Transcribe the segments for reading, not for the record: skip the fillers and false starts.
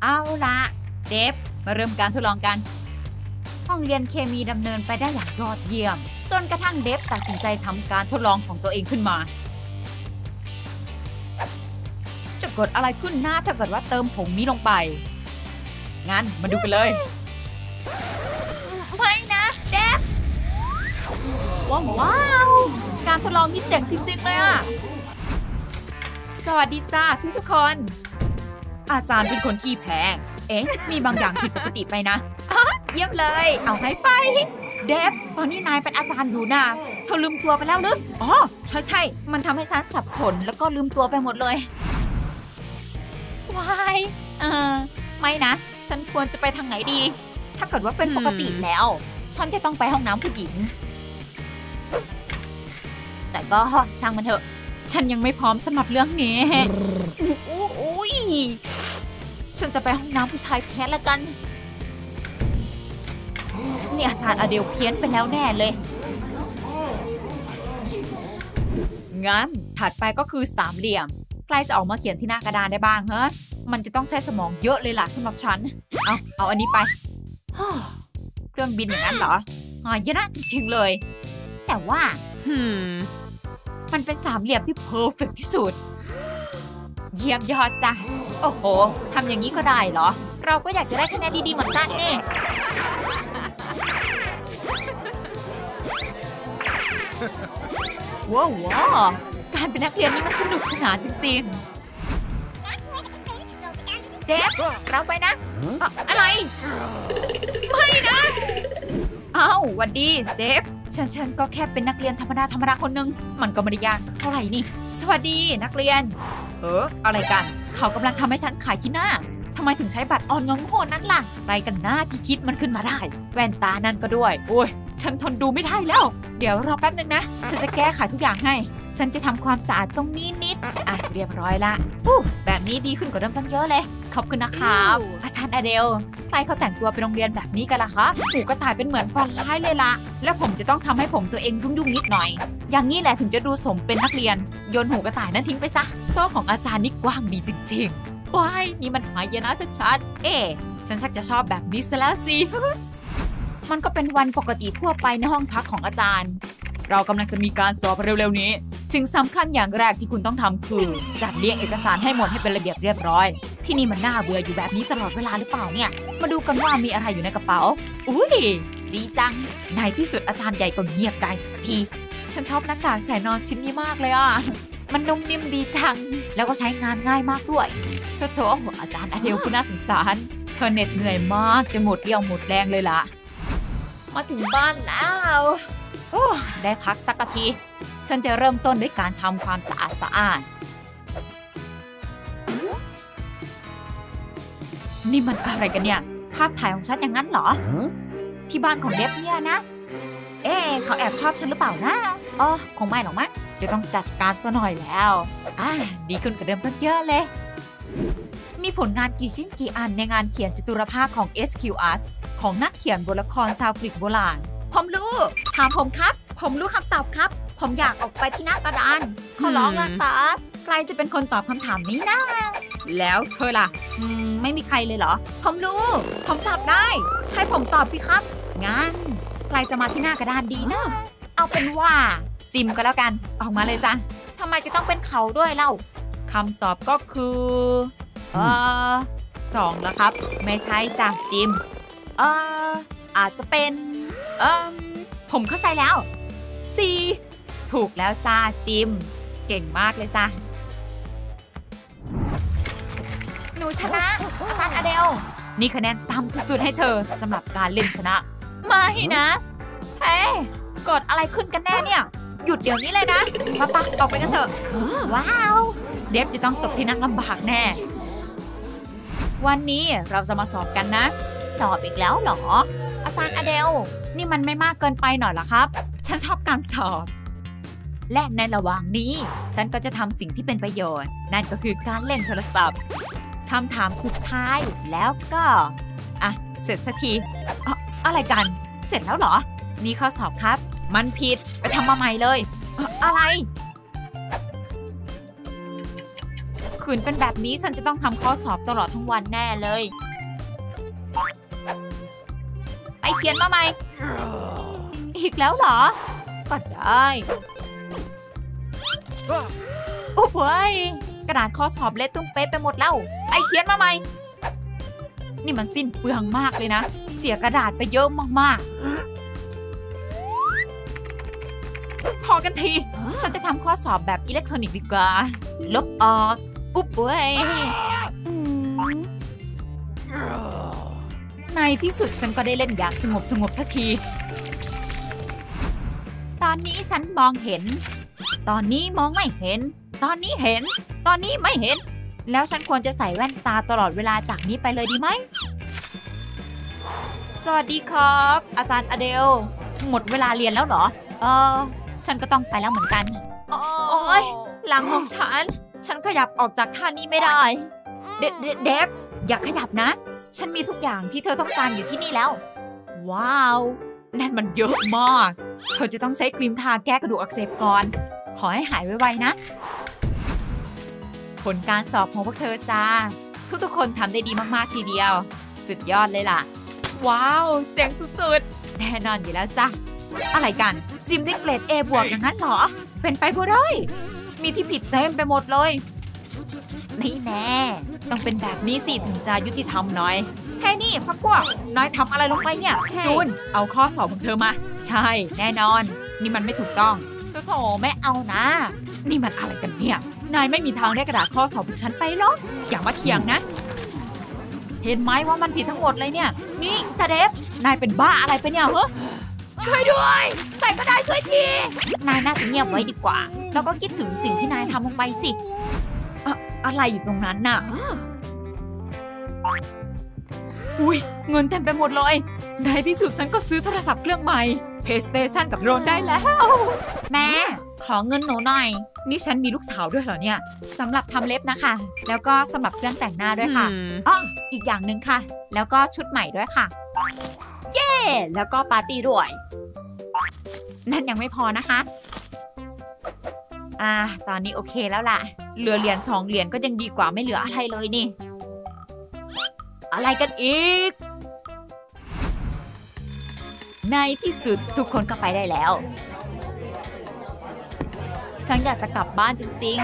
เอาละเดฟมาเริ่มการทดลองกันห้องเรียนเคมีดำเนินไปได้อย่างยอดเยี่ยมจนกระทั่งเดฟตัดสินใจทำการทดลองของตัวเองขึ้นมาจะเกิดอะไรขึ้นนะถ้าเกิดว่าเติมผงนี้ลงไปงั้นมาดูกันเลยไม่นะเดฟว้าวการทดลองนี่เจ๋งจริงๆเลยอะสวัสดีจ้าทุกคนอาจารย์เป็นคนขี้แพ้มีบางอย่างผิดปกติไปนะเยี่ยมเลยเอาให้ไฟเดฟตอนนี้นายเป็นอาจารย์อยู่นะเธอลืมตัวไปแล้วหรืออ๋อใช่มันทำให้ฉันสับสนแล้วก็ลืมตัวไปหมดเลยว้ายไม่นะฉันควรจะไปทางไหนดีถ้าเกิดว่าเป็นปกติแล้วฉันจะต้องไปห้องน้ำผู้หญิงแต่ก็ช่างมันเถอะฉันยังไม่พร้อมสำหรับเรื่องนี้อุ้ยฉันจะไปห้องน้ำผู้ชายแทนละกันนี่อาจารย์อเดลเพี้ยนไปแล้วแน่เลยงั้นถัดไปก็คือสามเหลี่ยมใกล้จะออกมาเขียนที่หน้ากระดานได้บ้างฮะมันจะต้องใช้สมองเยอะเลยล่ะสำหรับฉันเอาอันนี้ไปเครื่องบินอย่างนั้นเหรอหายนะจริงๆเลยแต่ว่ามันเป็นสามเหลี่ยมที่เพอร์เฟกต์ที่สุดเยี่ยมยอดจ้ะโอ้โหทำอย่างนี้ก็ได้เหรอเราก็อยากจะได้คะแนนดีๆเหมือนกันนี่ว้าวการเป็นนักเรียนนี่มันสนุกสนานจริงๆเดฟเราไปนะอะไรไม่นะหวัดดีเดฟฉันก็แค่เป็นนักเรียนธรรมดาคนนึงมันก็ไม่ได้ยากสักเท่าไหร่นี่สวัสดีนักเรียนอะไรกันเขากำลังทำให้ฉันขายขี้หน้าทำไมถึงใช้บัตรออนงงโง่นั้นล่ะไรกันหน้าที่คิดมันขึ้นมาได้แว่นตานั่นก็ด้วยโอ้ยฉันทนดูไม่ได้แล้วเดี๋ยวรอแป๊บนึงนะฉันจะแก้ไขทุกอย่างให้ฉันจะทำความสะอาดตรงนี้นิดเรียบร้อยละแบบนี้ดีขึ้นกว่าเดิมตั้งเยอะเลยขอบคุณนะครับอาจารย์อเดลใครเขาแต่งตัวไปโรงเรียนแบบนี้กันล่ะคะหูกระต่ายเป็นเหมือนฟันร้ายเลยละแล้วผมจะต้องทำให้ผมตัวเองยุ่งนิดหน่อยอย่างนี้แหละถึงจะดูสมเป็นนักเรียนโยนหูกระต่ายนั้นทิ้งไปซะโต๊ะของอาจารย์นี่กว้างดีจริงๆว้ายนี่มันหายนะชัดๆฉันชักจะชอบแบบนี้ซะแล้วสิ มันก็เป็นวันปกติทั่วไปในห้องพักของอาจารย์เรากำลังจะมีการสอบเร็วๆนี้สิ่งสำคัญอย่างแรกที่คุณต้องทำคือจัดเรียงเอกสารให้หมดให้เป็นระเบียบเรียบร้อยที่นี่มันน่าเบื่ออยู่แบบนี้ตลอดเวลาหรือเปล่าเนี่ยมาดูกันว่ามีอะไรอยู่ในกระเป๋าอุ้ยดีจังในที่สุดอาจารย์ใหญ่ก็เงียบได้สักทีฉันชอบหน้ากากใส่นอนชิ้นนี้มากเลยมันนุ่มนิ่มดีจังแล้วก็ใช้งานง่ายมากด้วยโถอาจารย์อเดลคุณน่าสงสารเธอเหน็ดเหนื่อยมากจนหมดเรี่ยวหมดแรงเลยล่ะมาถึงบ้านแล้วได้พักสักนาทีฉันจะเริ่มต้นด้วยการทำความสะอาดนี่มันอะไรกันเนี่ยภาพถ่ายของฉันอย่างนั้นเหรอที่บ้านของเดฟเนี่ยนะเขาแอบชอบฉันหรือเปล่านะคงไม่หรอกมั้งจะต้องจัดการซะหน่อยแล้วดีขึ้นกว่าเดิมตั้งเยอะเลยมีผลงานกี่ชิ้นกี่อันในงานเขียนจตุรภาคของ SQS ของนักเขียนบทละครชาวกรีกโบราณผมรู้ถามผมครับผมรู้คำตอบครับผมอยากออกไปที่หน้ากระดานขอร้องละครับใครจะเป็นคนตอบคำถามนี้นะแล้วเธอล่ะไม่มีใครเลยเหรอผมรู้ผมตอบได้ให้ผมตอบสิครับงั้นใครจะมาที่หน้ากระดานดีนะเอาเป็นว่าจิมก็แล้วกันออกมาเลยจ้ะทำไมจะต้องเป็นเขาด้วยเล่าคำตอบก็คือ2แล้วครับไม่ใช่จ้ะจิมอาจจะเป็นผมเข้าใจแล้ว4ถูกแล้วจ้าจิมเก่งมากเลยจ้ะหนูชนะอาจารย์อเดลนี่คะแนนต่ำสุดๆให้เธอสำหรับการเล่นชนะไม่นะเกิดอะไรขึ้นกันแน่เนี่ยหยุดเดี๋ยวนี้เลยนะมาปะออกไปกันเถอะว้าวเดฟจะต้องตกที่นั่งลำบากแน่วันนี้เราจะมาสอบกันนะสอบอีกแล้วเหรออาจารย์อเดลนี่มันไม่มากเกินไปหน่อยเหรอครับฉันชอบการสอบและในระหว่างนี้ฉันก็จะทำสิ่งที่เป็นประโยชน์นั่นก็คือการเล่นโทรศัพท์คำถามสุดท้ายแล้วก็เสร็จสักทีอะไรกันเสร็จแล้วเหรอนี่ข้อสอบครับมันผิดไปทำมาใหม่เลยอะไร คืฝืนเป็นแบบนี้ฉันจะต้องทำข้อสอบตลอดทั้งวันแน่เลยไปเขียนมาใหม่อีกแล้วเหรอก็ได้โอ้โหกระดาษข้อสอบเละตุ้มเป๊ะไปหมดแล้วไปเขียนมาใหม่นี่มันสิ้นเปลืองมากเลยนะเสียกระดาษไปเยอะมากๆพอกันทีฉันจะทำข้อสอบแบบอิเล็กทรอนิกส์ดีกว่าลบออกปุ๊บเว้ยในที่สุดฉันก็ได้เล่นอย่างสงบสักทีตอนนี้ฉันมองเห็นตอนนี้มองไม่เห็นตอนนี้เห็นตอนนี้ไม่เห็นแล้วฉันควรจะใส่แว่นตาตลอดเวลาจากนี้ไปเลยดีไหมสวัสดีครับอาจารย์อเดลหมดเวลาเรียนแล้วเหรอฉันก็ต้องไปแล้วเหมือนกันโอ๊ยหลังของฉันขยับออกจากท่านี้ไม่ได้เดฟอย่าขยับนะฉันมีทุกอย่างที่เธอต้องการอยู่ที่นี่แล้วว้าวนั่นมันเยอะมากเธอจะต้องใช้ครีมทาแก้กระดูกอักเสบก่อนขอให้หายไวๆนะผลการสอบของพวกเธอจ้าทุกคนทำได้ดีมากๆทีเดียวสุดยอดเลยล่ะว้าวเจ๋งสุดๆแน่นอนอยู่แล้วจ้ะอะไรกันจิมได้เกรด A บวกอย่างนั้นเหรอเป็นไปบ่ได้มีที่ผิดเต็มไปหมดเลยนี่แน่ต้องเป็นแบบนี้สิถึงจะยุติธรรมหน่อยเฮ้ยนี่พวกนายทำอะไรลงไปเนี่ยจูนเอาข้อสอบของเธอมาใช่แน่นอนนี่มันไม่ถูกต้องโถไม่เอานะนี่มันอะไรกันเนี่ยนายไม่มีทางได้กระดาษข้อสอบของฉันไปหรอกอย่ามาเถียงนะเห็นไหมว่ามันผิดทั้งหมดเลยเนี่ยนี่ตาเดฟนายเป็นบ้าอะไรไปเนี่ยเหรอช่วยด้วยใครก็ได้ช่วยทีนายน่าจะเงียบไว้ดีกว่าแล้วก็คิดถึงสิ่งที่นายทำลงไปสิอะไรอยู่ตรงนั้นน่ะอุ้ยเงินเต็มไปหมดเลยในที่สุดฉันก็ซื้อโทรศัพท์เครื่องใหม่ PlayStation กับโดรนได้แล้วแม่ขอเงินหนูหน่อยนี่ฉันมีลูกสาวด้วยเหรอเนี่ยสำหรับทำเล็บนะคะแล้วก็สำหรับเครื่องแต่งหน้าด้วยค่ะอีกอย่างหนึ่งค่ะแล้วก็ชุดใหม่ด้วยค่ะเย้แล้วก็ปาร์ตี้ด้วยนั่นยังไม่พอนะคะตอนนี้โอเคแล้วล่ะเหลือเหรียญ2 เหรียญก็ยังดีกว่าไม่เหลืออะไรเลยนี่อะไรกันอีกในที่สุดทุกคนก็ไปได้แล้วฉันอยากจะกลับบ้านจริง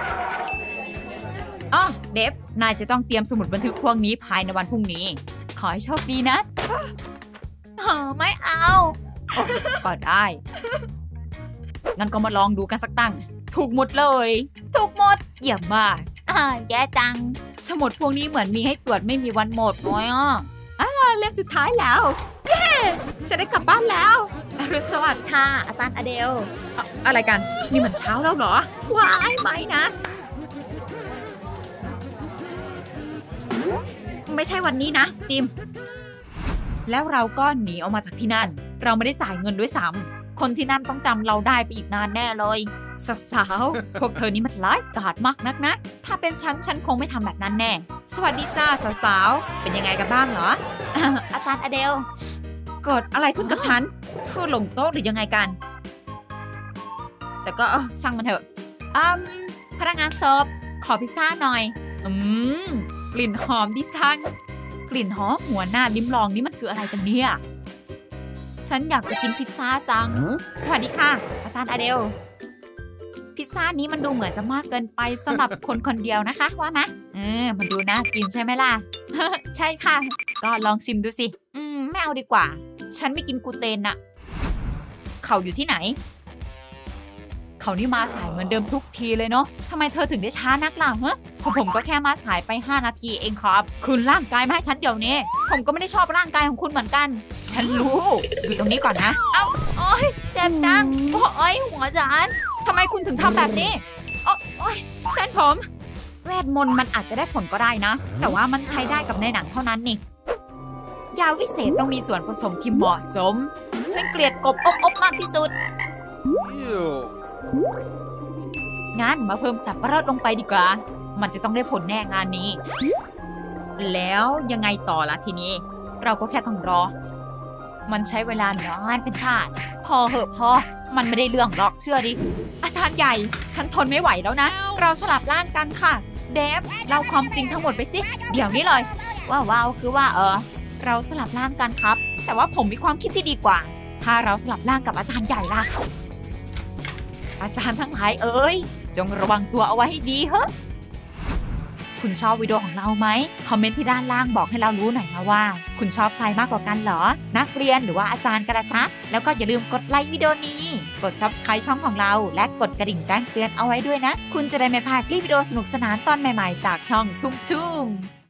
ๆเดฟนายจะต้องเตรียมสมุดบันทึกพวกนี้ภายในวันพรุ่งนี้ขอให้โชคดีนะไม่เอาก็ได้งั้นก็มาลองดูกันสักตั้งถูกหมดเลยถูกหมดเยี่ยมมากแย่จังสมุดพวกนี้เหมือนมีให้ตรวจไม่มีวันหมดเลยเล่มสุดท้ายแล้วเย้ฉันได้กลับบ้านแล้วอรุณสวัสดิ์ค่ะอาจารย์อเดลอะไรกันนี่มันเช้าแล้วเหรอว้ายไม่นะไม่ใช่วันนี้นะจิมแล้วเราก็หนีออกมาจากที่นั่นเราไม่ได้จ่ายเงินด้วยซ้ำคนที่นั่นต้องจำเราได้ไปอีกนานแน่เลยสาวๆพวกเธอนี่มันร้ายกาจมากนักนะถ้าเป็นฉันคงไม่ทำแบบนั้นแน่สวัสดีจ้าสาวๆเป็นยังไงกันบ้างเหรอ อาจารย์อเดลเกิดอะไรขึ้นกับฉันเธอหลงโต๊ะหรือยังไงกันแต่ก็ช่างมันเถอะพนักงานเสิร์ฟขอพิซซ่าหน่อยกลิ่นหอมดิฉันกลิ่นหอมหัวหน้าลิ้มลองนี่มันคืออะไรกันเนี่ยฉันอยากจะกินพิซซ่าจังสวัสดีค่ะอาจารย์อเดลพิซซ่านี้มันดูเหมือนจะมากเกินไปสำหรับคนคนเดียวนะคะว่าไหมมันดูน่ากินใช่ไหมล่ะ ใช่ค่ะก็ลองชิมดูสิไม่เอาดีกว่าฉันไม่กินกลูเตนน่ะเขาอยู่ที่ไหนเขานี่มาสายเหมือนเดิมทุกทีเลยเนาะทำไมเธอถึงได้ช้านักล่ะผมก็แค่มาสายไป5 นาทีเองครับคืนร่างกายมาให้ฉันเดี๋ยวนี้ผมก็ไม่ได้ชอบร่างกายของคุณเหมือนกันฉันรู้อยู่ตรงนี้ก่อนนะโอ๊ยเจ็บจังโอ๊ยหัวจานทำไมคุณถึงทำแบบนี้โอ๊ยเส้นผมเวทมนต์มันอาจจะได้ผลก็ได้นะแต่ว่ามันใช้ได้กับในหนังเท่านั้นนี่ยาวิเศษต้องมีส่วนผสมที่เหมาะสมฉันเกลียดกบอบมากที่สุดงั้นมาเพิ่มสับปะรดลงไปดีกว่ามันจะต้องได้ผลแน่งานนี้แล้วยังไงต่อล่ะทีนี้เราก็แค่ต้องรอมันใช้เวลานานเป็นชาติพอเหอะพอมันไม่ได้เรื่องหรอกเชื่อดิอาจารย์ใหญ่ฉันทนไม่ไหวแล้วนะเราสลับร่างกันค่ะเดฟเล่าความจริงทั้งหมดไปสิเดี๋ยวนี้เลยว้าวคือว่าเราสลับร่างกันครับแต่ว่าผมมีความคิดที่ดีกว่าถ้าเราสลับร่างกับอาจารย์ใหญ่ล่ะอาจารย์ทั้งหลายเอ้ยจงระวังตัวเอาไว้ให้ดีเฮ้คุณชอบวิดีโอของเราไหมคอมเมนต์ที่ด้านล่างบอกให้เรารู้หน่อยนะว่าคุณชอบใครมากกว่ากันเหรอนักเรียนหรือว่าอาจารย์กระจ๊ะแล้วก็อย่าลืมกดไลค์วิดีโอนี้กด Subscribe ช่องของเราและกดกระดิ่งแจ้งเตือนเอาไว้ด้วยนะคุณจะได้ไม่พลาดคลิปวิดีโอสนุกสนานตอนใหม่ๆจากช่องทุ่ม